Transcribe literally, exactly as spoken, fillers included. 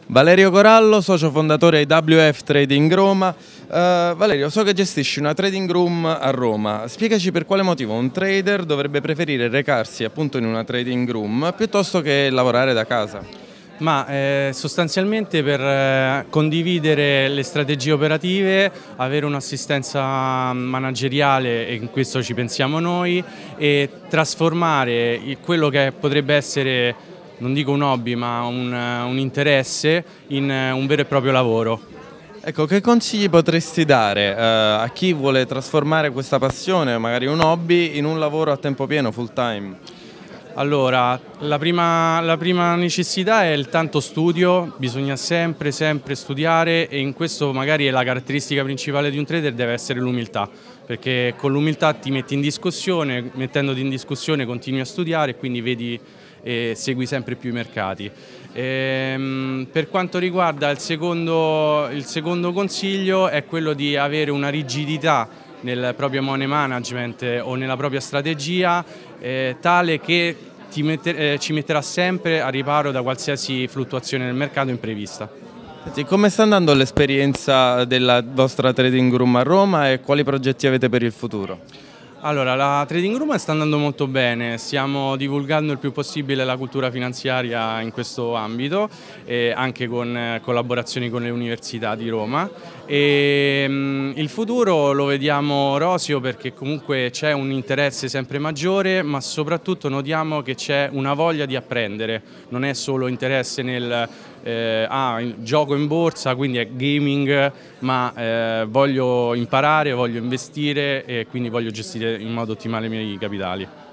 Valerio Corallo, socio fondatore di W F Trading Roma. Uh, Valerio, so che gestisci una trading room a Roma. Spiegaci per quale motivo un trader dovrebbe preferire recarsi appunto in una trading room piuttosto che lavorare da casa. Ma eh, sostanzialmente per eh, condividere le strategie operative, avere un'assistenza manageriale, e in questo ci pensiamo noi, e trasformare il, quello che potrebbe essere, non dico un hobby, ma un, un interesse in un vero e proprio lavoro. Ecco, che consigli potresti dare uh, a chi vuole trasformare questa passione, magari un hobby, in un lavoro a tempo pieno, full time? Allora, la prima, la prima necessità è il tanto studio, bisogna sempre, sempre studiare, e in questo magari è la caratteristica principale di un trader, deve essere l'umiltà, perché con l'umiltà ti metti in discussione, mettendoti in discussione continui a studiare e quindi vedi e segui sempre più i mercati. Ehm, per quanto riguarda il secondo, il secondo consiglio è quello di avere una rigidità nel proprio money management o nella propria strategia eh, tale che ti mette, eh, ci metterà sempre a riparo da qualsiasi fluttuazione del mercato imprevista. Come sta andando l'esperienza della vostra trading room a Roma e quali progetti avete per il futuro? Allora, la trading room sta andando molto bene, stiamo divulgando il più possibile la cultura finanziaria in questo ambito, eh, anche con eh, collaborazioni con le università di Roma. E, mh, il futuro lo vediamo roseo perché comunque c'è un interesse sempre maggiore, ma soprattutto notiamo che c'è una voglia di apprendere, non è solo interesse nel eh, ah, gioco in borsa, quindi è gaming, ma eh, voglio imparare, voglio investire e quindi voglio gestire in modo ottimale i miei capitali.